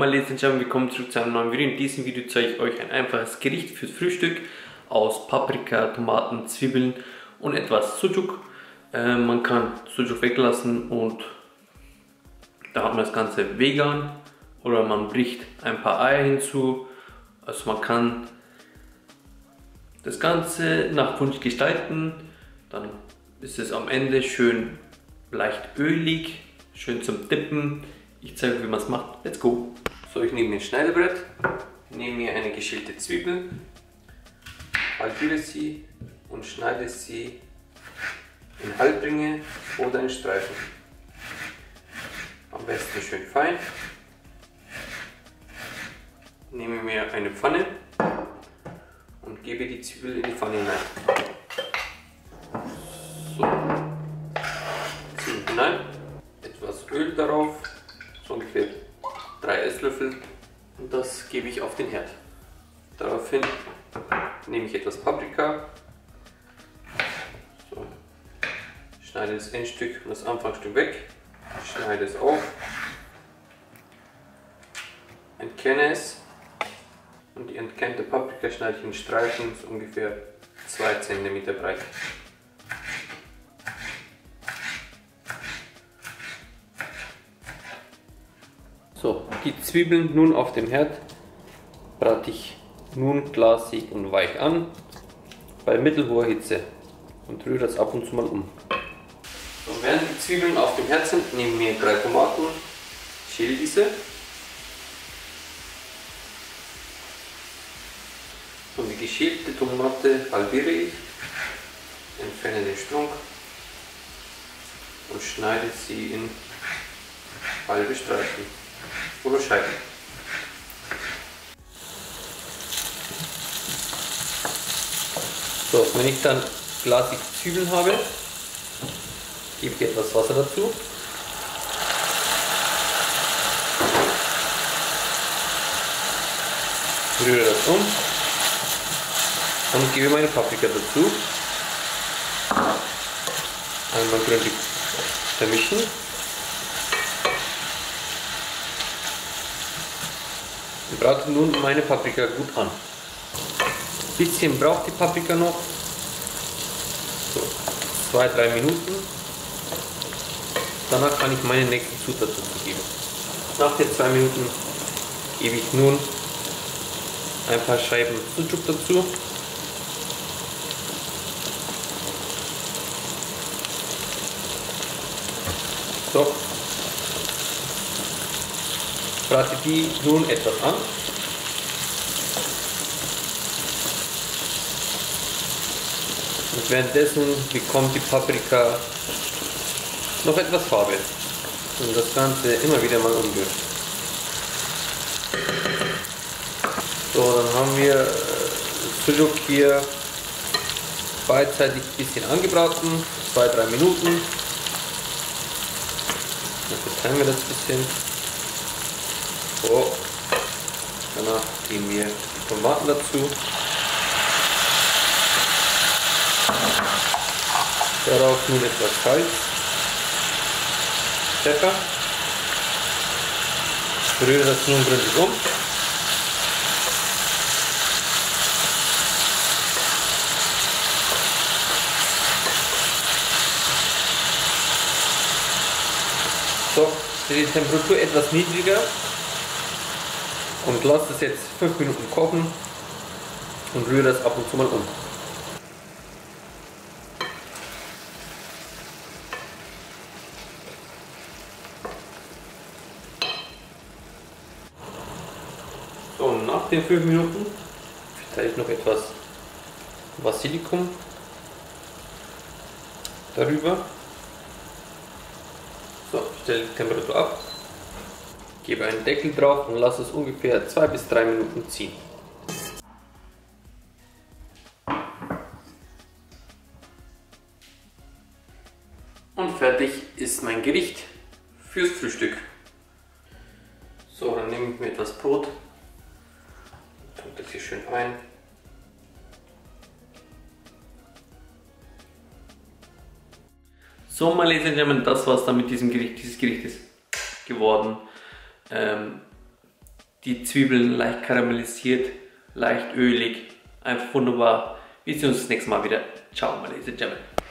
Ladies and Gentlemen, willkommen zurück zu einem neuen Video. In diesem Video zeige ich euch ein einfaches Gericht fürs Frühstück aus Paprika, Tomaten, Zwiebeln und etwas Sucuk. Man kann Sucuk weglassen und da hat man das Ganze vegan oder man bricht ein paar Eier hinzu. Also man kann das Ganze nach Wunsch gestalten, dann ist es am Ende schön leicht ölig, schön zum Dippen. Ich zeige euch, wie man es macht. Let's go! So, ich nehme ein Schneidebrett, nehme mir eine geschälte Zwiebel, halbiere sie und schneide sie in Halbringe oder in Streifen. Am besten schön fein. Nehme mir eine Pfanne und gebe die Zwiebel in die Pfanne hinein. So, Zwiebel hinein, etwas Öl darauf, so ungefähr 3 Esslöffel, und das gebe ich auf den Herd. Daraufhin nehme ich etwas Paprika, so, schneide das Endstück und das Anfangsstück weg, schneide es auf, entkerne es und die entkernte Paprika schneide ich in Streifen, so ungefähr 2 cm breit. So, die Zwiebeln nun auf dem Herd brate ich nun glasig und weich an bei mittelhoher Hitze und rühre das ab und zu mal um. So, während die Zwiebeln auf dem Herd sind, nehmen wir 3 Tomaten, schäle diese und die geschälte Tomate halbiere ich, entferne den Strunk und schneide sie in halbe Streifen oder Scheiben. So, wenn ich dann glasig Zwiebeln habe, gebe ich etwas Wasser dazu. Rühre das um und gebe meine Paprika dazu. Einmal gründlich vermischen. Ich brate nun meine Paprika gut an. Ein bisschen braucht die Paprika noch. So, 2-3 Minuten. Danach kann ich meine nächste Zutat dazu geben. Nach den 2 Minuten gebe ich nun ein paar Scheiben Sucuk dazu. So. Brate die nun etwas an. Und währenddessen bekommt die Paprika noch etwas Farbe. Und das Ganze immer wieder mal umrühren. So, dann haben wir Sucuk hier beidseitig ein bisschen angebraten, 2-3 Minuten. Dann verteilen wir das ein bisschen. So, danach geben wir die Tomaten dazu. Darauf nun etwas Salz, Pfeffer. Rühre das nun gründlich um. So, die Temperatur etwas niedriger. Und lasse es jetzt 5 Minuten kochen und rühre das ab und zu mal um. So, und nach den 5 Minuten verteile ich noch etwas Basilikum darüber. So, stelle die Temperatur ab. Gebe einen Deckel drauf und lasse es ungefähr 2 bis 3 Minuten ziehen. Und fertig ist mein Gericht fürs Frühstück. So, dann nehme ich mir etwas Brot, tue das hier schön ein. So, meine Ladies and Gentlemen, das war's dann mit diesem Gericht. Dieses Gericht ist geworden. Die Zwiebeln leicht karamellisiert, leicht ölig, einfach wunderbar. Wir sehen uns das nächste Mal wieder. Ciao, meine Ladies and Gentlemen.